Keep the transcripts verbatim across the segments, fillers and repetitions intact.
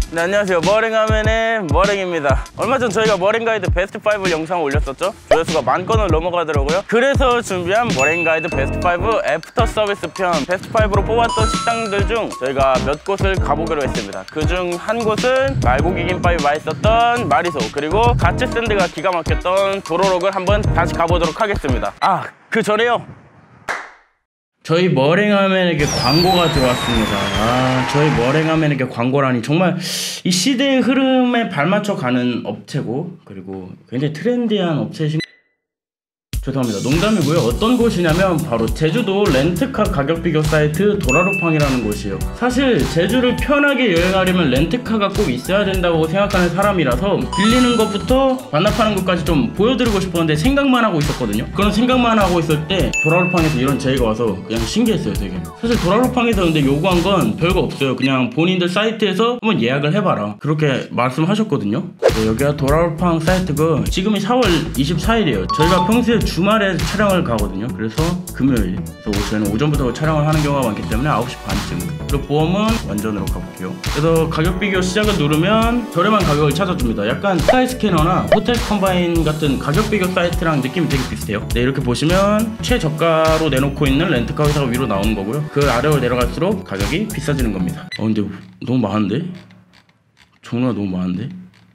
네, 안녕하세요. 머랭하면의 머랭입니다. 얼마 전 저희가 머랭가이드 베스트 파이브 영상을 올렸었죠. 조회수가 만 건을 넘어가더라고요. 그래서 준비한 머랭가이드 베스트 파이브 애프터 서비스 편, 베스트 파이브로 뽑았던 식당들 중 저희가 몇 곳을 가보기로 했습니다. 그중 한 곳은 말고기 김밥이 맛있었던 마리소, 그리고 가츠 샌드가 기가 막혔던 도로록을 한번 다시 가보도록 하겠습니다. 아, 그 전에요, 저희 머랭하면에게 광고가 들어왔습니다. 아, 저희 머랭하면에게 광고라니, 정말 이 시대의 흐름에 발맞춰 가는 업체고, 그리고 굉장히 트렌디한 업체신. 죄송합니다. 농담이고요. 어떤 곳이냐면 바로 제주도 렌트카 가격 비교 사이트 도라로팡이라는 곳이에요. 사실 제주를 편하게 여행하려면 렌트카가 꼭 있어야 된다고 생각하는 사람이라서 빌리는 것부터 반납하는 것까지 좀 보여드리고 싶었는데 생각만 하고 있었거든요. 그런 생각만 하고 있을 때 도라로팡에서 이런 제의가 와서 그냥 신기했어요. 되게. 사실 도라로팡에서 근데 요구한 건 별거 없어요. 그냥 본인들 사이트에서 한번 예약을 해봐라, 그렇게 말씀하셨거든요. 네, 여기가 도라로팡 사이트고 지금이 사월 이십사일이에요 저희가 평소에 주말에 촬영을 가거든요. 그래서 금요일, 그래서 저희는 오전부터 촬영을 하는 경우가 많기 때문에 아홉 시 반쯤. 그리고 보험은 완전으로 가볼게요. 그래서 가격 비교 시작을 누르면 저렴한 가격을 찾아줍니다. 약간 스카이스캐너나 호텔 컴바인 같은 가격 비교 사이트랑 느낌이 되게 비슷해요. 네, 이렇게 보시면 최저가로 내놓고 있는 렌트카 회사가 위로 나오는 거고요. 그 아래로 내려갈수록 가격이 비싸지는 겁니다. 어 근데 너무 많은데? 종류가 너무 많은데?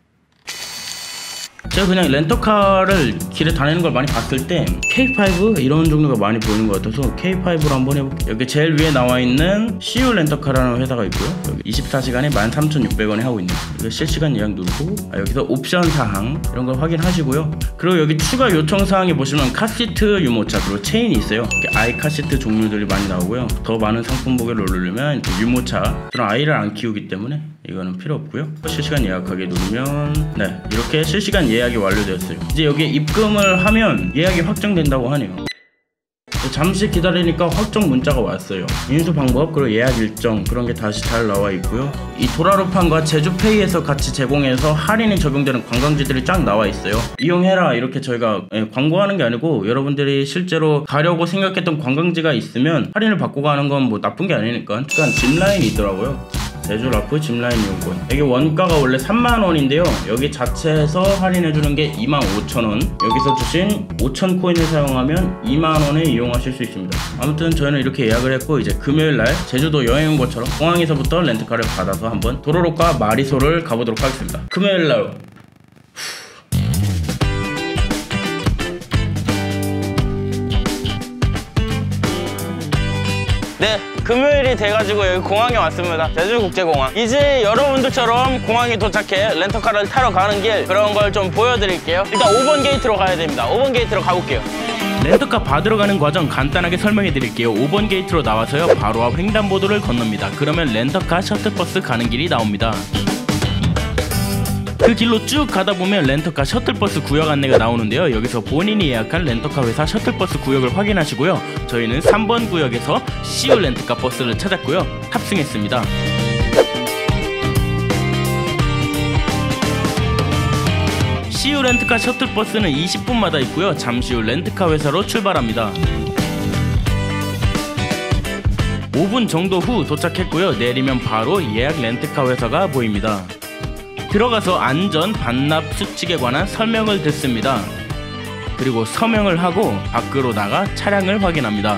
제가 그냥 렌터카를 길에 다니는 걸 많이 봤을 때 케이 파이브 이런 종류가 많이 보이는 것 같아서 케이 파이브로 한번 해볼게요. 여기 제일 위에 나와 있는 씨유 렌터카라는 회사가 있고요. 여기 이십사 시간에 만 삼천육백 원에 하고 있네요. 여기 실시간 예약 누르고, 아, 여기서 옵션 사항 이런 걸 확인하시고요. 그리고 여기 추가 요청 사항에 보시면 카시트 유모차, 그리고 체인이 있어요. 아이 카시트 종류들이 많이 나오고요. 더 많은 상품 보기를 누르면 유모차, 저는 아이를 안 키우기 때문에 이거는 필요 없고요. 실시간 예약하기 누르면 네, 이렇게 실시간 예약이 완료되었어요. 이제 여기에 입금을 하면 예약이 확정된다고 하네요. 잠시 기다리니까 확정 문자가 왔어요. 인수 방법, 그리고 예약 일정, 그런 게 다시 잘 나와 있고요. 이 도라로팡과 제주페이에서 같이 제공해서 할인이 적용되는 관광지들이 쫙 나와 있어요. 이용해라, 이렇게 저희가 예, 광고하는 게 아니고 여러분들이 실제로 가려고 생각했던 관광지가 있으면 할인을 받고 가는 건 뭐 나쁜 게 아니니까. 약간 짚라인이 있더라고요. 제주 라프 짚라인 이용권. 여기 원가가 원래 삼만 원인데요 여기 자체에서 할인해주는 게 이만 오천 원. 여기서 주신 오천 코인을 사용하면 이만 원에 이용하실 수 있습니다. 아무튼 저희는 이렇게 예약을 했고, 이제 금요일날 제주도 여행 온 것처럼 공항에서부터 렌트카를 받아서 한번 도로록과 마리소를 가보도록 하겠습니다. 금요일날 네, 금요일이 돼가지고 여기 공항에 왔습니다. 제주국제공항. 이제 여러분들처럼 공항에 도착해 렌터카를 타러 가는 길, 그런 걸 좀 보여드릴게요. 일단 오 번 게이트로 가야 됩니다. 오 번 게이트로 가볼게요. 렌터카 받으러 가는 과정 간단하게 설명해 드릴게요. 오 번 게이트로 나와서요 바로 앞 횡단보도를 건넙니다. 그러면 렌터카 셔틀버스 가는 길이 나옵니다. 그 길로 쭉 가다 보면 렌터카 셔틀버스 구역 안내가 나오는데요. 여기서 본인이 예약한 렌터카 회사 셔틀버스 구역을 확인하시고요. 저희는 삼 번 구역에서 씨유 렌터카 버스를 찾았고요. 탑승했습니다. 씨유 렌터카 셔틀버스는 이십 분마다 있고요. 잠시 후 렌터카 회사로 출발합니다. 오 분 정도 후 도착했고요. 내리면 바로 예약 렌터카 회사가 보입니다. 들어가서 안전 반납 수칙에 관한 설명을 듣습니다. 그리고 서명을 하고 밖으로 나가 차량을 확인합니다.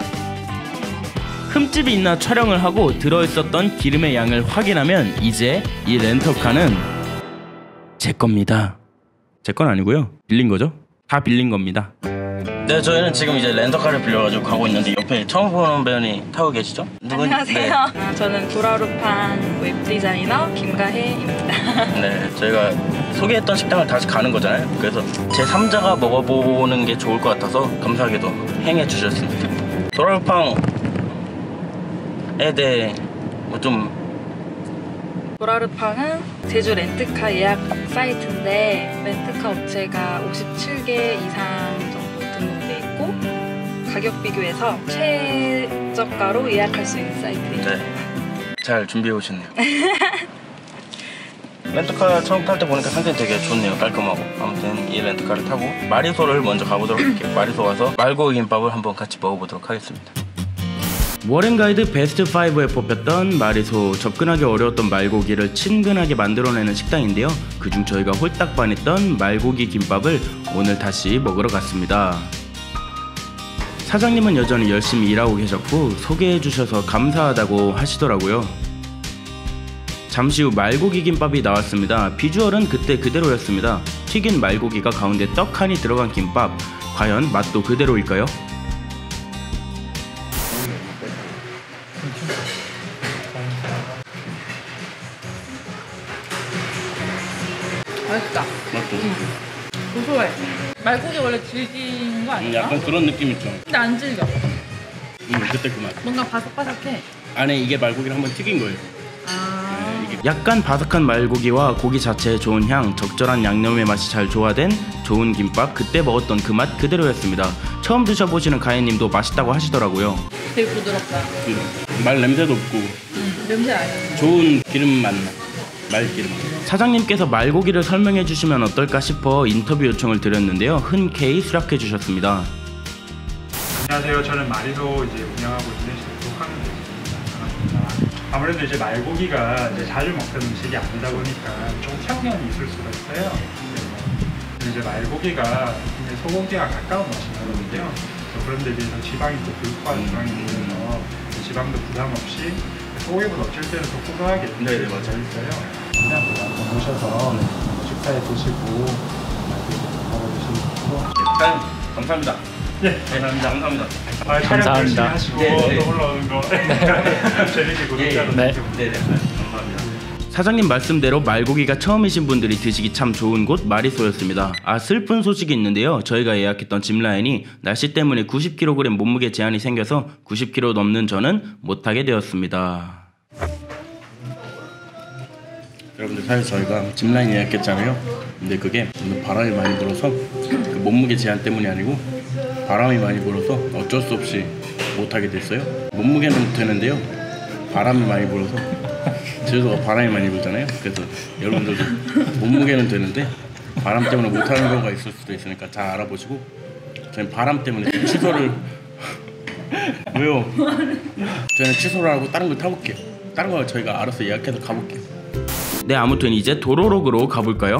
흠집이 있나 촬영을 하고 들어있었던 기름의 양을 확인하면 이제 이 렌터카는 제 겁니다. 제 건 아니고요, 빌린 거죠. 다 빌린 겁니다. 네, 저희는 지금 이제 렌터카를 빌려가지고 가고 있는데 옆에 처음 보는 배우님 타고 계시죠? 누군... 안녕하세요. 네. 저는 도라로팡 웹디자이너 김가혜입니다. 네, 저희가 소개했던 식당을 다시 가는 거잖아요. 그래서 제삼자가 먹어보는 게 좋을 것 같아서 감사하게도 행해 주셨습니다. 도라로팡에 대해 뭐 좀... 도라로팡은 제주 렌트카 예약 사이트인데 렌트카 업체가 오십칠 개 이상 정도 등록돼 있고 가격 비교해서 최저가로 예약할 수 있는 사이트입니다. 네, 잘 준비해 오셨네요. 렌트카 처음 탈 때 보니까 상태는 되게 좋네요. 깔끔하고. 아무튼 이 렌트카를 타고 마리소를 먼저 가보도록 할게요. 마리소 와서 말고기 김밥을 한번 같이 먹어보도록 하겠습니다. 머랭가이드 베스트 파이브에 뽑혔던 마리소 접근하기 어려웠던 말고기를 친근하게 만들어내는 식당인데요. 그중 저희가 홀딱 반했던 말고기 김밥을 오늘 다시 먹으러 갔습니다. 사장님은 여전히 열심히 일하고 계셨고 소개해주셔서 감사하다고 하시더라고요. 잠시 후 말고기 김밥이 나왔습니다. 비주얼은 그때 그대로였습니다. 튀긴 말고기가 가운데 떡 한이 들어간 김밥, 과연 맛도 그대로일까요? 맛있다. 맞죠? 응. 고소해. 말고기 원래 질긴 거 아니야? 약간 그런 느낌 있죠. 근데 안 질겨. 음, 그때 그 맛. 뭔가 바삭바삭해. 안에 이게 말고기를 한번 튀긴 거예요. 아. 네, 이게 약간 바삭한 말고기와 고기 자체의 좋은 향, 적절한 양념의 맛이 잘 조화된 좋은 김밥, 그때 먹었던 그 맛 그대로였습니다. 처음 드셔보시는 가인님도 맛있다고 하시더라고요. 되게 부드럽다. 음, 말 냄새도 없고 음, 냄새 아니야. 좋은 기름 맛 나. 말기름. 사장님께서 말고기를 설명해 주시면 어떨까 싶어 인터뷰 요청을 드렸는데요. 흔쾌히 수락해 주셨습니다. 안녕하세요. 저는 마리소 이제 운영하고 있는 셰프 황대입니다. 반갑습니다. 아무래도 이제 말고기가 이제 자주 먹던 음식이 아니다 보니까 좀 편견이 있을 수가 있어요. 그래서 이제 말고기가 소고기와 가까운 맛이 나거든요. 그런데 비해서 지방이 또 불포화 지방이 있어서 지방도 부담 없이 소고기보다 어쩔 때는 더 고소하게 네네, 맞아요. 있어요. 그냥 한번 오셔서 식사해 보시고 먹어보시면 좋고. 사장님 감사합니다. 네, 감사합니다. 감사합니다. 아, 촬영 열심히 하시고 네, 네. 또 올라오는 거 재밌게 구독자로 네. 네. 네, 네. 감사합니다. 사장님 말씀대로 말고기가 처음이신 분들이 드시기 참 좋은 곳 마리소였습니다. 아, 슬픈 소식이 있는데요. 저희가 예약했던 짚라인이 날씨 때문에 구십 킬로그램 몸무게 제한이 생겨서 구십 킬로그램 넘는 저는 못하게 되었습니다. 여러분들 사실 저희가 짚라인 예약했잖아요. 근데 그게 오늘 바람이 많이 불어서 그 몸무게 제한 때문이 아니고 바람이 많이 불어서 어쩔 수 없이 못하게 됐어요. 몸무게는 되는데요. 바람이 많이 불어서 제주도가 바람이 많이 불잖아요. 그래서 여러분들도 몸무게는 되는데 바람 때문에 못하는 경우가 있을 수도 있으니까 잘 알아보시고, 저는 바람 때문에 취소를 왜요? 저는 취소를 하고 다른 걸 타볼게요. 다른 거 저희가 알아서 예약해서 가볼게요. 네, 아무튼 이제 도로록으로 가볼까요?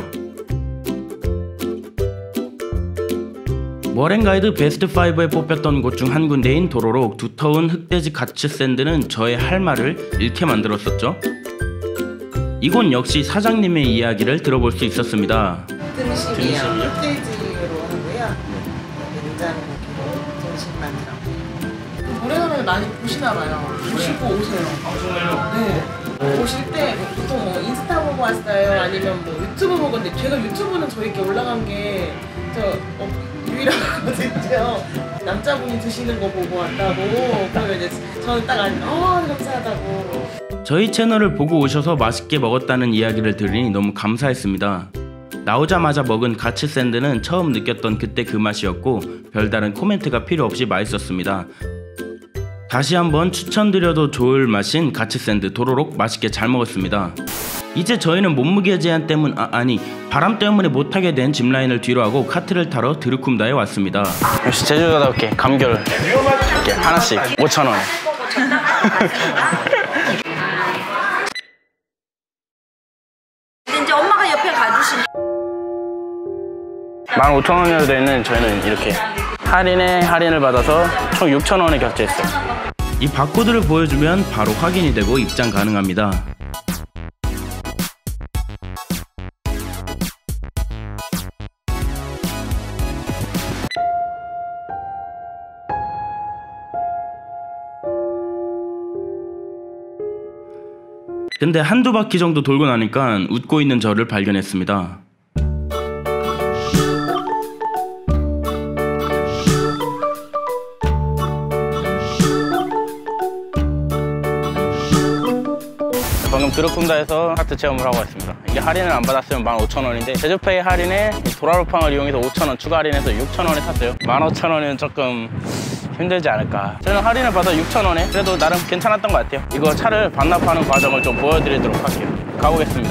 머랭가이드 베스트 파이브에 뽑혔던 곳 중 한 군데인 도로록. 두터운 흑돼지 가츠 샌드는 저의 할 말을 잃게 만들었었죠. 이곳 역시 사장님의 이야기를 들어볼 수 있었습니다. 등심이요. 흑돼지로 하고요. 냉장고기로 등심만 들어가요. 노래하면 많이 보시나 봐요. 보시고 오세요. 아, 정말요? 네. 오실 때 보통 뭐 인스타 보고 왔어요? 아니면 뭐 유튜브 보고. 근데 제가 유튜브는 저희께 올라간 게 저 어, 유일하거든요. 남자분이 드시는 거 보고 왔다고. 그러면 이제 저는 딱 안, 어 감사하다고. 저희 채널을 보고 오셔서 맛있게 먹었다는 이야기를 들으니 너무 감사했습니다. 나오자마자 먹은 가츠 샌드는 처음 느꼈던 그때 그 맛이었고 별다른 코멘트가 필요 없이 맛있었습니다. 다시 한번 추천드려도 좋을 맛인 가츠 샌드 도로록 맛있게 잘 먹었습니다. 이제 저희는 몸무게 제한 때문 아, 아니 바람 때문에 못하게 된 짚라인을 뒤로 하고 카트를 타러 드루쿰다에 왔습니다. 역시 제주도답게 감귤 이렇게 하나씩 오천 원. 이제 엄마가 옆에 가주신 만 오천 원이라 되어 있는 저희는 이렇게 할인에 할인을 받아서 총 육천 원에 결제했어요. 이 바코드를 보여주면 바로 확인이 되고 입장 가능합니다. 근데 한두 바퀴 정도 돌고 나니까 웃고 있는 저를 발견했습니다. 방금 드루쿰다에서 카트 체험을 하고 왔습니다. 이게 할인을 안 받았으면 만 오천 원인데 제주페이 할인에 도라루팡을 이용해서 오천 원 추가 할인해서 육천 원에 샀어요. 만 오천 원이면 조금 힘들지 않을까. 저는 할인을 받아 육천 원에 그래도 나름 괜찮았던 것 같아요. 이거 차를 반납하는 과정을 좀 보여드리도록 할게요. 가보겠습니다.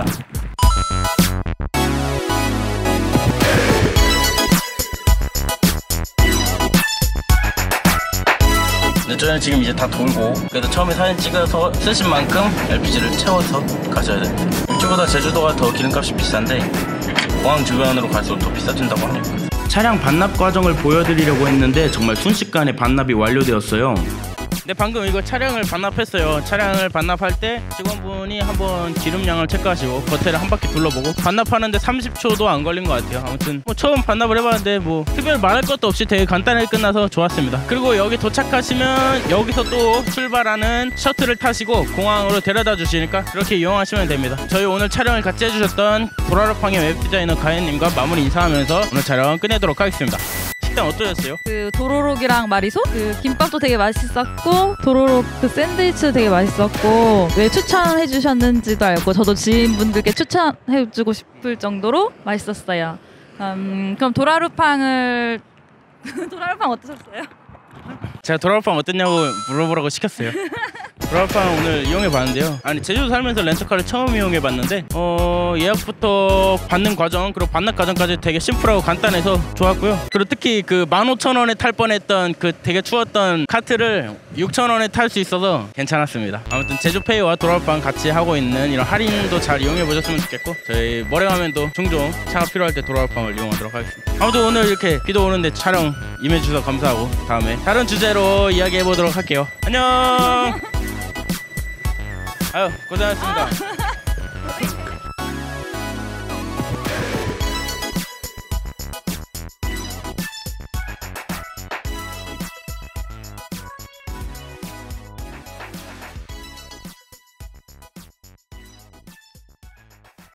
근데 저희는 지금 이제 다 돌고, 그래서 처음에 사진 찍어서 쓰신 만큼 엘피지를 채워서 가셔야 됩니다. 이쪽보다 제주도가 더 기름값이 비싼데 공항 주변으로 갈수록 더 비싸진다고 하니까. 차량 반납 과정을 보여드리려고 했는데 정말 순식간에 반납이 완료되었어요. 근데 방금 이거 차량을 반납했어요. 차량을 반납할 때 직원분이 한번 기름량을 체크하시고 겉에를 한 바퀴 둘러보고 반납하는데 삼십 초도 안 걸린 것 같아요. 아무튼 뭐 처음 반납을 해봤는데 뭐 특별히 말할 것도 없이 되게 간단하게 끝나서 좋았습니다. 그리고 여기 도착하시면 여기서 또 출발하는 셔틀을 타시고 공항으로 데려다 주시니까 그렇게 이용하시면 됩니다. 저희 오늘 촬영을 같이 해주셨던 도라르팡의 웹디자이너 가연님과 마무리 인사하면서 오늘 촬영 끝내도록 하겠습니다. 식단 어떠셨어요? 그 도로록이랑 마리소? 그 김밥도 되게 맛있었고 도로록 그 샌드위치도 되게 맛있었고 왜 추천해 주셨는지도 알고 저도 지인분들께 추천해 주고 싶을 정도로 맛있었어요. 음, 그럼 도라르팡을 도라르팡 어떠셨어요? 제가 도라르팡 어땠냐고 물어보라고 시켰어요. 도라르팡 오늘 이용해봤는데요. 아니 제주도 살면서 렌터카를 처음 이용해봤는데 어 예약부터 받는 과정 그리고 반납 과정까지 되게 심플하고 간단해서 좋았고요. 그리고 특히 그 만 오천 원에 탈 뻔했던 그 되게 추웠던 카트를 육천 원에 탈 수 있어서 괜찮았습니다. 아무튼 제주페이와 도라르팡 같이 하고 있는 이런 할인도 잘 이용해보셨으면 좋겠고 저희 머랭하면도 종종 차가 필요할 때 도라르팡을 이용하도록 하겠습니다. 아무튼 오늘 이렇게 비도 오는데 촬영 임해주셔서 감사하고 다음에 다른 주제로 이야기해보도록 할게요. 안녕. 아유 고생하셨습니다.